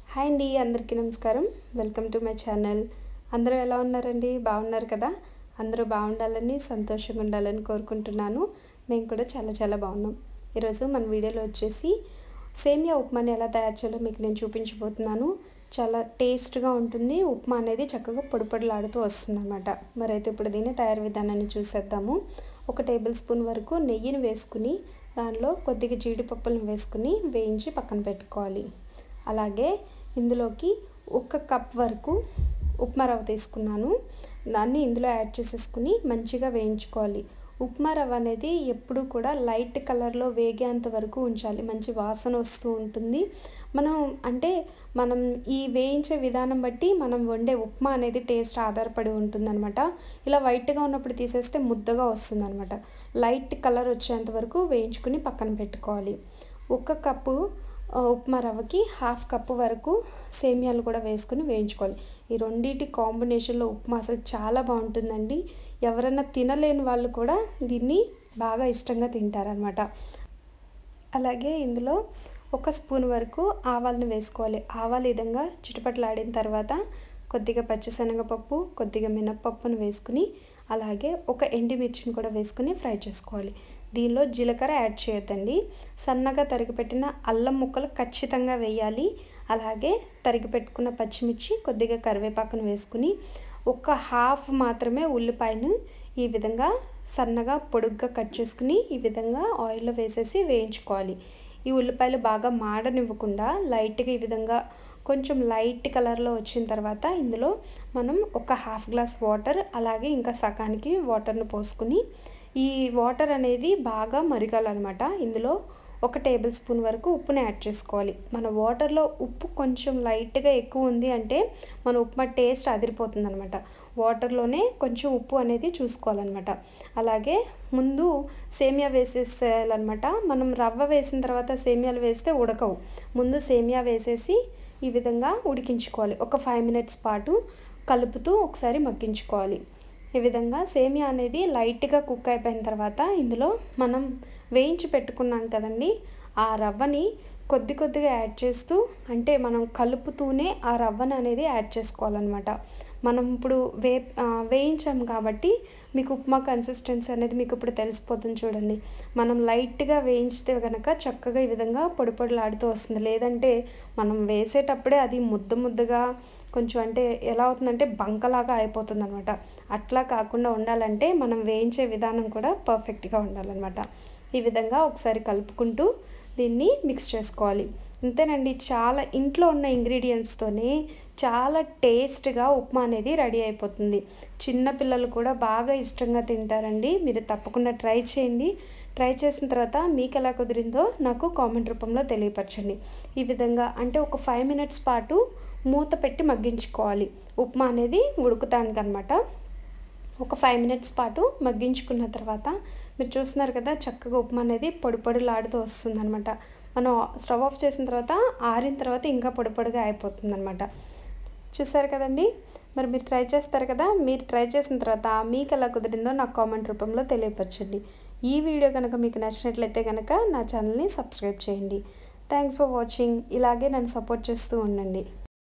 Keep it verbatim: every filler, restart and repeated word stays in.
Hi అండి, అందరికీ నమస్కారం. Welcome to my channel. అందరూ ఎలా ఉన్నారండి? బాగున్నారు కదా? అందరూ బాగుండాలని, సంతోషంగా ఉండాలని కోరుకుంటున్నాను. మేము కూడా చాలా చాలా బాగున్నాం. ఈరోజు మన వీడియోలో వచ్చేసి సేమియా ఉప్మాని ఎలా తయారు చేయాలో మీకు నేను చూపించబోతున్నాను. చాలా టేస్ట్గా ఉంటుంది. ఉప్మా అనేది చక్కగా పొడి పొడిలాడుతూ వస్తుంది అన్నమాట. మరైతే ఇప్పుడు దీని తయారు విధానాన్ని చూసేద్దాము. ఒక టేబుల్ స్పూన్ వరకు నెయ్యిని వేసుకుని దానిలో కొద్దిగా జీడిపప్పులను వేసుకుని వేయించి పక్కన పెట్టుకోవాలి. అలాగే ఇందులోకి ఒక కప్ వరకు ఉప్మా రవ్వ తీసుకున్నాను. దాన్ని ఇందులో యాడ్ చేసేసుకుని మంచిగా వేయించుకోవాలి. ఉప్మా రవ్వ అనేది ఎప్పుడు కూడా లైట్ కలర్లో వేగేంత వరకు ఉంచాలి. మంచి వాసన వస్తూ ఉంటుంది. మనం అంటే మనం ఈ వేయించే విధానం బట్టి మనం వండే ఉప్మా అనేది టేస్ట్ ఆధారపడి ఉంటుందన్నమాట. ఇలా వైట్గా ఉన్నప్పుడు తీసేస్తే ముద్దగా వస్తుందన్నమాట. లైట్ కలర్ వచ్చేంత వరకు వేయించుకుని పక్కన పెట్టుకోవాలి. ఒక కప్పు ఉప్మా రవ్వకి హాఫ్ కప్పు వరకు సేమియాలు కూడా వేసుకుని వేయించుకోవాలి. ఈ రెండింటి కాంబినేషన్లో ఉప్మా అసలు చాలా బాగుంటుందండి. ఎవరైనా తినలేని వాళ్ళు కూడా దీన్ని బాగా ఇష్టంగా తింటారనమాట. అలాగే ఇందులో ఒక స్పూన్ వరకు ఆవాలను వేసుకోవాలి. ఆవాలు ఈ విధంగా చిటపటలాడిన తర్వాత కొద్దిగా పచ్చిశనగపప్పు, కొద్దిగా మినప్పప్పును వేసుకుని అలాగే ఒక ఎండుమిర్చిని కూడా వేసుకుని ఫ్రై చేసుకోవాలి. దీనిలో జీలకర్ర యాడ్ చేయొద్దండి. సన్నగా తరిగి పెట్టిన అల్లం ముక్కలు ఖచ్చితంగా వేయాలి. అలాగే తరిగి పెట్టుకున్న పచ్చిమిర్చి, కొద్దిగా కరివేపాకును వేసుకుని ఒక హాఫ్ మాత్రమే ఉల్లిపాయను ఈ విధంగా సన్నగా పొడుగ్గా కట్ చేసుకుని ఈ విధంగా ఆయిల్లో వేసేసి వేయించుకోవాలి. ఈ ఉల్లిపాయలు బాగా మాడనివ్వకుండా లైట్గా ఈ విధంగా కొంచెం లైట్ కలర్లో వచ్చిన తర్వాత ఇందులో మనం ఒక హాఫ్ గ్లాస్ వాటర్ అలాగే ఇంకా సగానికి వాటర్ను పోసుకుని ఈ వాటర్ అనేది బాగా మరగాలన్నమాట. ఇందులో ఒక టేబుల్ స్పూన్ వరకు ఉప్పుని యాడ్ చేసుకోవాలి. మన వాటర్లో ఉప్పు కొంచెం లైట్గా ఎక్కువ ఉంది అంటే మన ఉప్మా టేస్ట్ అదిరిపోతుంది అనమాట. వాటర్లోనే కొంచెం ఉప్పు అనేది చూసుకోవాలన్నమాట. అలాగే ముందు సేమియా వేసేసేయాలన్నమాట. మనం రవ్వ వేసిన తర్వాత సేమియాలు వేస్తే ఉడకవు. ముందు సేమియా వేసేసి ఈ విధంగా ఉడికించుకోవాలి. ఒక ఫైవ్ మినిట్స్ పాటు కలుపుతూ ఒకసారి మగ్గించుకోవాలి. ఈ విధంగా సేమియా అనేది లైట్గా కుక్ అయిపోయిన తర్వాత ఇందులో మనం వేయించి పెట్టుకున్నాం కదండి, ఆ రవ్వని కొద్ది కొద్దిగా యాడ్ చేస్తూ అంటే మనం కలుపుతూనే ఆ రవ్వను అనేది యాడ్ చేసుకోవాలన్నమాట. మనం ఇప్పుడు వే వేయించాం కాబట్టి మీకు ఉప్మా కన్సిస్టెన్సీ అనేది మీకు ఇప్పుడు తెలిసిపోతుంది చూడండి. మనం లైట్గా వేయించితే కనుక చక్కగా ఈ విధంగా పొడి పొడిలాడుతూ వస్తుంది. లేదంటే మనం వేసేటప్పుడే అది ముద్ద ముద్దగా కొంచెం అంటే ఎలా అవుతుందంటే బంకలాగా అయిపోతుంది అనమాట. అట్లా కాకుండా ఉండాలంటే మనం వేయించే విధానం కూడా పర్ఫెక్ట్గా ఉండాలన్నమాట. ఈ విధంగా ఒకసారి కలుపుకుంటూ దీన్ని మిక్స్ చేసుకోవాలి. అంతేనండి, చాలా ఇంట్లో ఉన్న ఇంగ్రీడియంట్స్తోనే చాలా టేస్ట్గా ఉప్మా అనేది రెడీ అయిపోతుంది. చిన్నపిల్లలు కూడా బాగా ఇష్టంగా తింటారండి. మీరు తప్పకుండా ట్రై చేయండి. ట్రై చేసిన తర్వాత మీకు ఎలా కుదిరిందో నాకు కామెంట్ రూపంలో తెలియపరచండి. ఈ విధంగా అంటే ఒక ఫైవ్ మినిట్స్ పాటు మూత పెట్టి మగ్గించుకోవాలి. ఉప్మా అనేది ఉడుకుతానికి అనమాట. ఒక ఫైవ్ మినిట్స్ పాటు మగ్గించుకున్న తర్వాత మీరు చూస్తున్నారు కదా, చక్కగా ఉప్మా అనేది పొడి పొడిలాడుతూ వస్తుంది అనమాట. మనం స్టవ్ ఆఫ్ చేసిన తర్వాత ఆరిన తర్వాత ఇంకా పొడి పొడిగా అయిపోతుంది అనమాట. చూసారు కదండి, మరి మీరు ట్రై చేస్తారు కదా. మీరు ట్రై చేసిన తర్వాత మీకు ఎలా కుదిరిందో నాకు కామెంట్ రూపంలో తెలియపరచండి. ఈ వీడియో కనుక మీకు నచ్చినట్లయితే కనుక నా ఛానల్ని సబ్స్క్రైబ్ చేయండి. Thanks for watching. ఇలాగే నన్ను సపోర్ట్ చేస్తూ ఉండండి.